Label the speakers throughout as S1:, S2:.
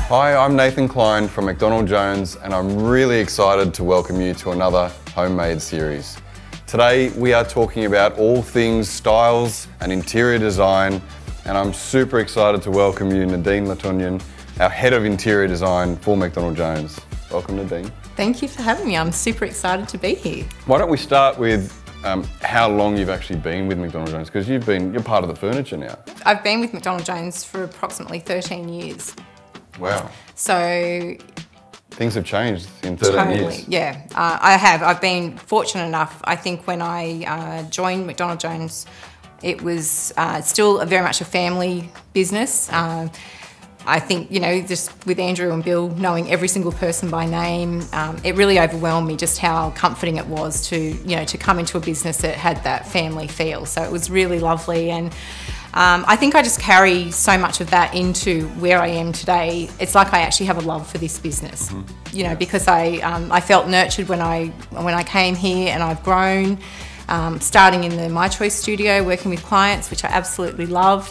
S1: Hi, I'm Nathan Klein from McDonald Jones, and I'm really excited to welcome you to another Homemade series. Today we are talking about all things styles and interior design, and I'm super excited to welcome you Nadine Latunin, our Head of Interior Design for McDonald Jones. Welcome, Nadine. Thank
S2: you for having me. I'm super excited to be here.
S1: Why don't we start with how long you've actually been with McDonald Jones, because you're part of the furniture now.
S2: I've been with McDonald Jones for approximately 13 years.
S1: Wow.
S2: So
S1: things have changed in 13 years.
S2: Yeah, I have. I've been fortunate enough. I think when I joined McDonald Jones, it was still very much a family business. I think, you know, just with Andrew and Bill knowing every single person by name, it really overwhelmed me just how comforting it was to, you know, to come into a business that had that family feel. So it was really lovely, and I think I just carry so much of that into where I am today. It's like I actually have a love for this business, you know, because I felt nurtured when I came here, and I've grown, starting in the My Choice studio, working with clients, which I absolutely loved.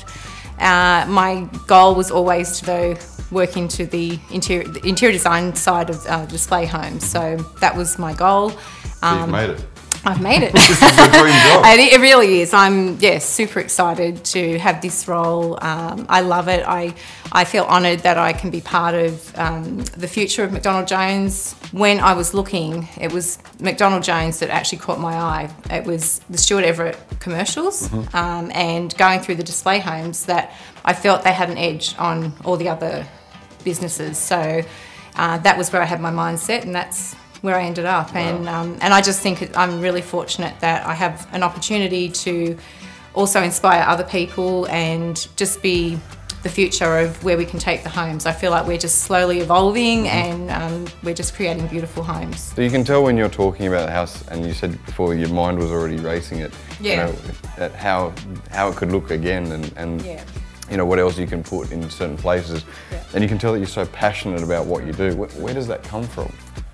S2: My goal was always to go work into the interior design side of display homes, so that was my goal.
S1: So you've made it.
S2: I've made it.
S1: This is the dream job.
S2: It really is. I'm super excited to have this role. I love it. I feel honoured that I can be part of the future of McDonald Jones. When I was looking, it was McDonald Jones that actually caught my eye. It was the Stuart Everett commercials, and going through the display homes that I felt they had an edge on all the other businesses. So that was where I had my mind set, and that's where I ended up. Wow. And I just think I'm really fortunate that I have an opportunity to also inspire other people and just be the future of where we can take the homes. I feel like we're just slowly evolving, and we're just creating beautiful homes.
S1: So you can tell when you're talking about the house, and you said before your mind was already racing it,
S2: yeah.
S1: You know, at how it could look again, and
S2: yeah.
S1: You know, what else you can put in certain places.
S2: Yeah.
S1: And you can tell that you're so passionate about what you do. Where does that come from?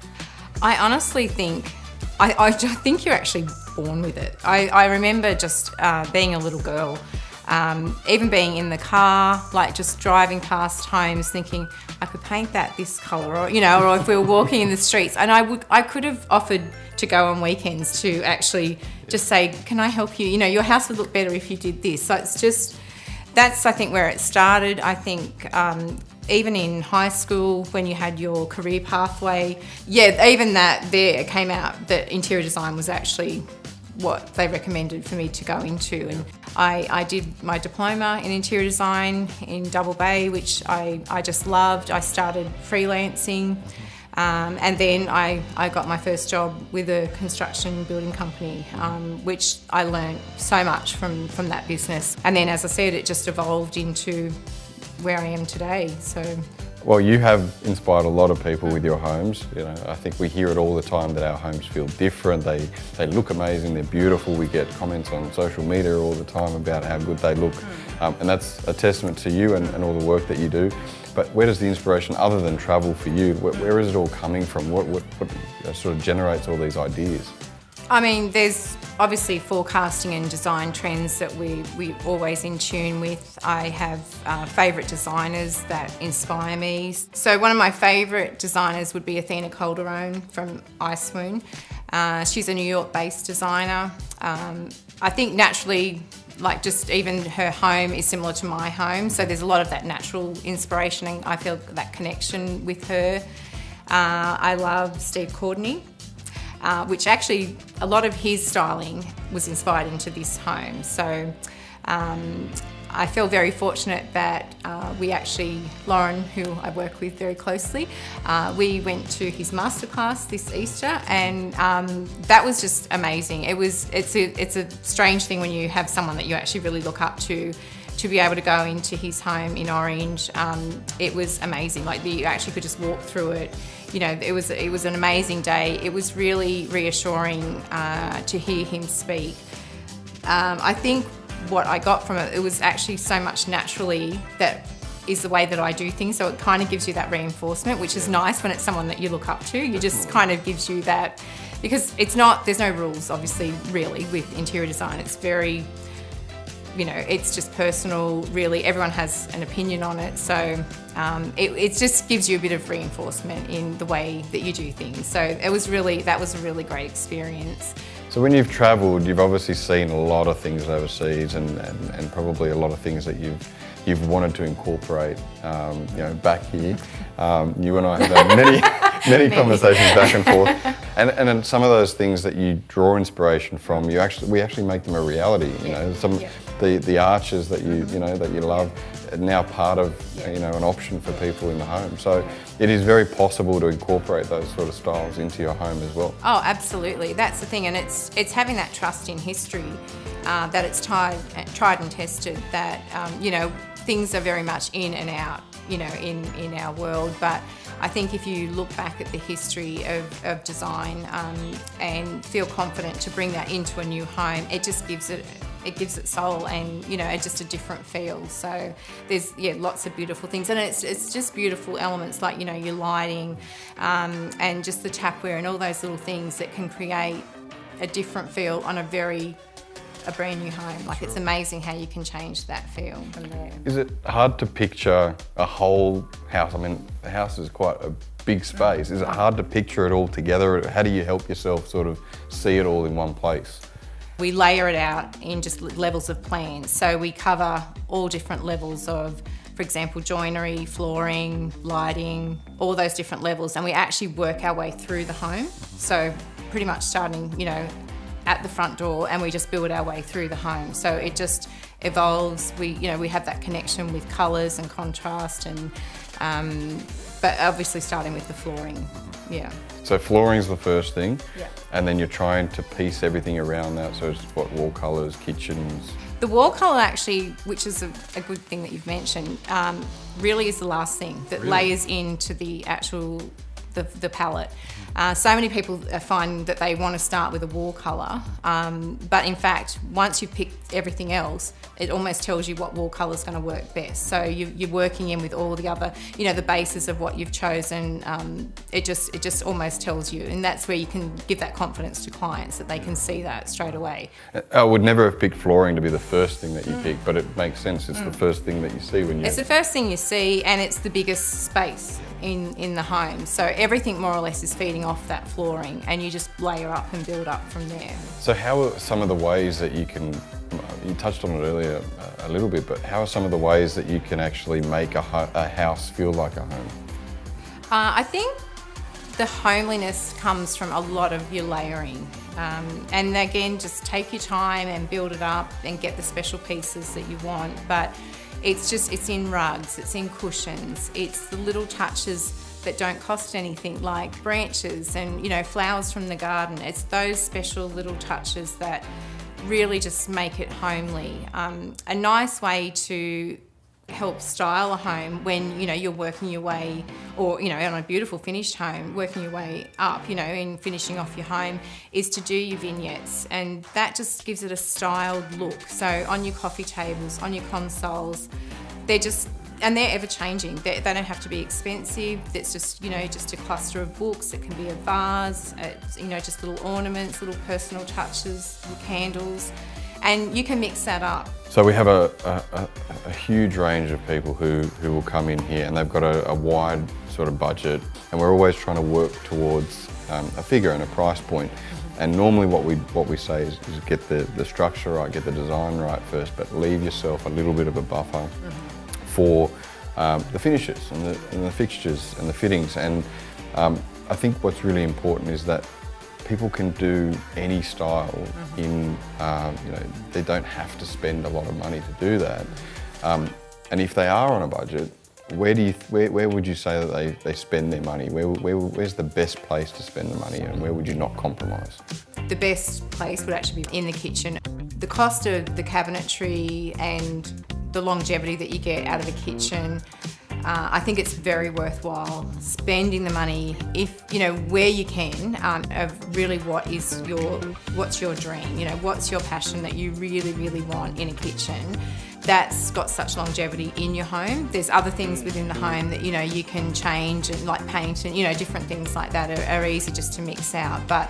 S2: I honestly think, I think you're actually born with it. I remember just being a little girl, even being in the car, like just driving past homes thinking, I could paint that this colour, or, you know, or if we were walking in the streets, and I could have offered to go on weekends to actually just say, can I help you? You know, your house would look better if you did this. So it's just, that's I think where it started. I think even in high school, when you had your career pathway, yeah, even that there came out that interior design was actually what they recommended for me to go into. And I did my diploma in interior design in Double Bay, which I just loved. I started freelancing, and then I got my first job with a construction building company, which I learned so much from that business. And then, as I said, it just evolved into where I am today. So,
S1: well, you have inspired a lot of people with your homes. You know, I think we hear it all the time that our homes feel different. They look amazing. They're beautiful. We get comments on social media all the time about how good they look, and that's a testament to you and all the work that you do. But where does the inspiration, other than travel, for you? Where is it all coming from? What sort of generates all these ideas?
S2: I mean, there's obviously forecasting and design trends that we're always in tune with. I have favourite designers that inspire me. So one of my favourite designers would be Athena Calderone from Icemoon. She's a New York-based designer. I think naturally, like just even her home is similar to my home, so there's a lot of that natural inspiration, and I feel that connection with her. I love Steve Courtney, which actually a lot of his styling was inspired into this home. So I feel very fortunate that we actually, Lauren, who I work with very closely, we went to his masterclass this Easter, and that was just amazing. It's a strange thing when you have someone that you actually really look up to be able to go into his home in Orange. It was amazing. Like, you actually could just walk through it. You know, it was an amazing day. It was really reassuring to hear him speak. I think what I got from it was actually so much naturally that is the way that I do things, so it kind of gives you that reinforcement, which is nice when it's someone that you look up to. You just kind of gives you that, because there's no rules, obviously, really, with interior design. It's very you know, it's just personal, really. Everyone has an opinion on it. So it just gives you a bit of reinforcement in the way that you do things. So that was a really great experience.
S1: So when you've travelled, you've obviously seen a lot of things overseas and probably a lot of things that you've wanted to incorporate, you know, back here. You and I have had many conversations back and forth. And then some of those things that you draw inspiration from, we actually make them a reality. You know, the arches that you know that you love are now part of you know an option for people in the home. So it is very possible to incorporate those sort of styles into your home as well.
S2: Oh, absolutely. That's the thing, and it's having that trust in history, that it's tried and tested. That you know, things are very much in and out, you know, in our world. But I think if you look back at the history of design and feel confident to bring that into a new home, it just gives it soul and, you know, just a different feel. So there's lots of beautiful things, and it's just beautiful elements like, you know, your lighting and just the tapware and all those little things that can create a different feel on a brand new home. Like, it's amazing how you can change that feel from there.
S1: Is it hard to picture a whole house? I mean, the house is quite a big space. Is it hard to picture it all together? How do you help yourself sort of see it all in one place?
S2: We layer it out in just levels of plans. So we cover all different levels of, for example, joinery, flooring, lighting, all those different levels. And we actually work our way through the home. So pretty much starting, you know, at the front door, and we just build our way through the home. So it just evolves. We have that connection with colours and contrast, and but obviously starting with the flooring. Yeah.
S1: So flooring's the first thing,
S2: yeah,
S1: and then you're trying to piece everything around that. So it's what, wall colours, kitchens.
S2: The wall colour actually, which is a good thing that you've mentioned, really is the last thing that layers into the actual the palette. So many people find that they want to start with a wall colour, but in fact, once you've picked everything else, it almost tells you what wall colour is going to work best. So you're working in with all the other, you know, the bases of what you've chosen. It just almost tells you, and that's where you can give that confidence to clients that they can see that straight away. I
S1: would never have picked flooring to be the first thing that you pick, but it makes sense. It's the first thing that you see when you.
S2: It's the first thing you see, and it's the biggest space in the home. So everything more or less is feeding off that flooring, and you just layer up and build up from there.
S1: So how are some of the ways that you touched on it earlier a little bit, but how are some of the ways that you can actually make a house feel like a home?
S2: I think the homeliness comes from a lot of your layering. And again, just take your time and build it up and get the special pieces that you want. But it's in rugs, it's in cushions, it's the little touches that don't cost anything, like branches and, you know, flowers from the garden. It's those special little touches that really just make it homely. A nice way to help style a home when, you know, you're working your way, or, you know, on a beautiful finished home, working your way up, you know, in finishing off your home, is to do your vignettes, and that just gives it a styled look. So on your coffee tables, on your consoles, they're ever changing. They don't have to be expensive. It's just, you know, just a cluster of books. It can be a vase, you know, just little ornaments, little personal touches, little candles, and you can mix that up.
S1: So we have a huge range of people who will come in here, and they've got a wide sort of budget, and we're always trying to work towards a figure and a price point. And normally what we say is get the structure right, get the design right first, but leave yourself a little bit of a buffer for the finishes and the fixtures and the fittings. And I think what's really important is that people can do any style in, you know, they don't have to spend a lot of money to do that. And if they are on a budget, where would you say that they spend their money? Where's the best place to spend the money, and where would you not compromise? The
S2: best place would actually be in the kitchen. The cost of the cabinetry and the longevity that you get out of a kitchen, I think it's very worthwhile spending the money, if, you know, where you can, of really what's your dream, you know, what's your passion that you really, really want in a kitchen that's got such longevity in your home. There's other things within the home that, you know, you can change, and like paint and, you know, different things like that are easy just to mix out. But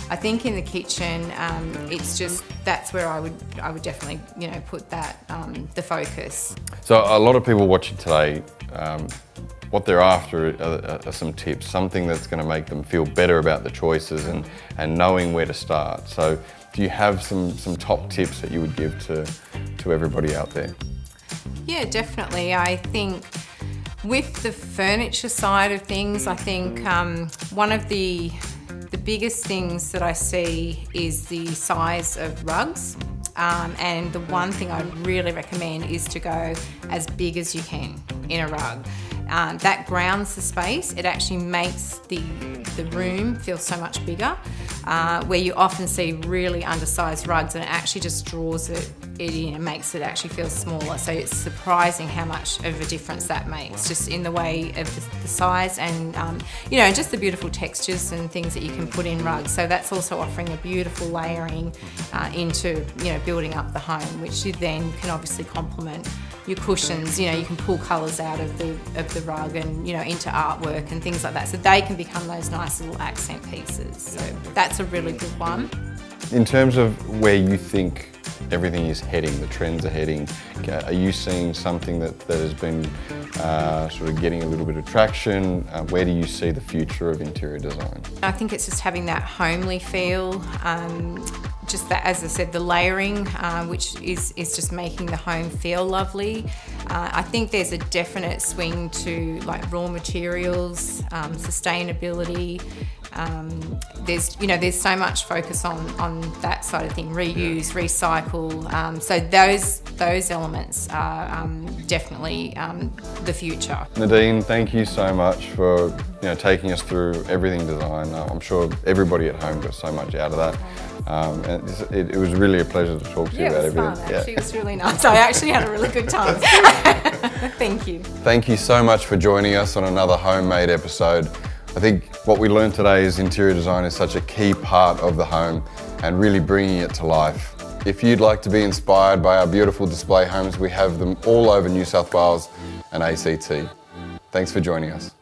S2: I think in the kitchen, it's just, that's where I would definitely, you know, put that, the focus.
S1: So a lot of people watching today, what they're after are some tips, something that's going to make them feel better about the choices and knowing where to start. So do you have some top tips that you would give to everybody out there?
S2: Yeah, definitely. I think with the furniture side of things, I think one of the biggest things that I see is the size of rugs. And the one thing I'd really recommend is to go as big as you can in a rug. That grounds the space. It actually makes the room feel so much bigger, where you often see really undersized rugs, and it actually just draws it in and makes it actually feel smaller. So it's surprising how much of a difference that makes, just in the way of the size and you know, just the beautiful textures and things that you can put in rugs. So that's also offering a beautiful layering into, you know, building up the home, which you then can obviously complement your cushions. You know, you can pull colours out of the rug and, you know, into artwork and things like that. So they can become those nice little accent pieces. So that's a really good one.
S1: In terms of where you think everything is heading, the trends are heading, are you seeing something that has been sort of getting a little bit of traction? Where do you see the future of interior design?
S2: I think it's just having that homely feel, just that, as I said, the layering, which is just making the home feel lovely. I think there's a definite swing to like raw materials, sustainability. There's so much focus on that side of thing, reuse, recycle. So those elements are definitely the future.
S1: Nadine, thank you so much for taking us through everything design. I'm sure everybody at home got so much out of that. And it was really a pleasure to talk to you about everything.
S2: Fun, actually. It was really nice. I actually had a really good time. Thank you.
S1: Thank you so much for joining us on another homemade episode. I think what we learned today is interior design is such a key part of the home and really bringing it to life. If you'd like to be inspired by our beautiful display homes, we have them all over New South Wales and ACT. Thanks for joining us.